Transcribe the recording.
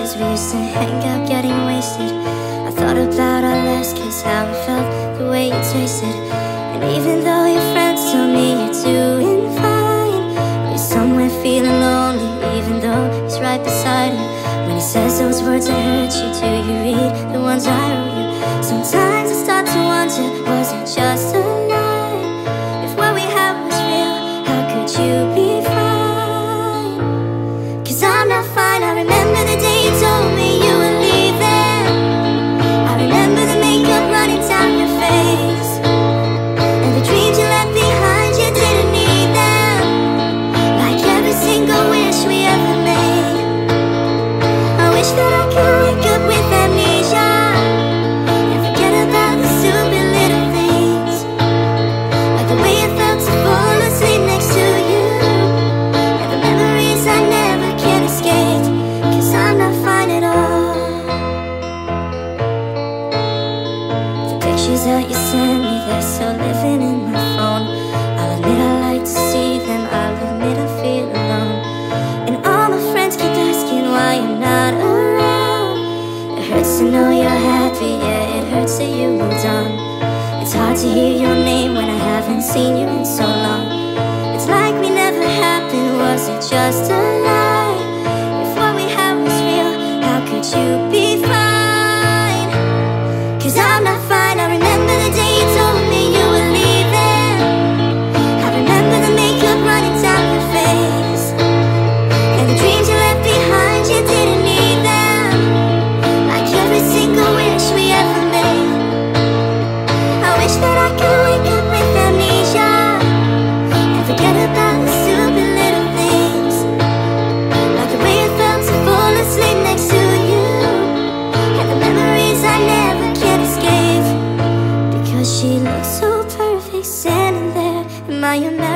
bars we used to hang out getting wasted. I thought about our last kiss, how it felt, the way it tasted. And even though your friends tell me you're doing fine, you're somewhere feeling lonely, even though he's right beside you. When he says those words that hurt you, do you read the ones I wrote you? Sometimes I start to wonder, was it just a lie? If what we had was real, how could you be fine? 'Cause I'm not fine. I remember the day you told me you were leaving. I remember the makeup running down your face, and the dreams you left behind, you didn't need them. Like every single wish we ever made. I wish that I could wake up with amnesia and forget about the stupid little things, like the way it felt to fall asleep next to you, and the memories I never can escape. 'Cause I'm not fine at all. The pictures that you sent me, they're still living in my phone. I'll admit I like to see them, I'll admit I feel alone. And all my friends keep asking why I'm not around. It hurts to know you're happy, yeah, it hurts that you moved on. It's hard to hear your name when I haven't seen you in so long. It's like we never happened, was it just a lie? If what we had was real, how could you be fine? 'Cause I'm not fine. I remember the day you told me you were leaving. I remember the makeup running down your face, and the dreams you left behind, you didn't need them. Like every single wish we ever made. I wish that I could wake up with amnesia and forget about the stupid little things, like the way it felt to fall asleep next to you, and the memories I never can escape. Because she looks so perfect standing there in my imagination.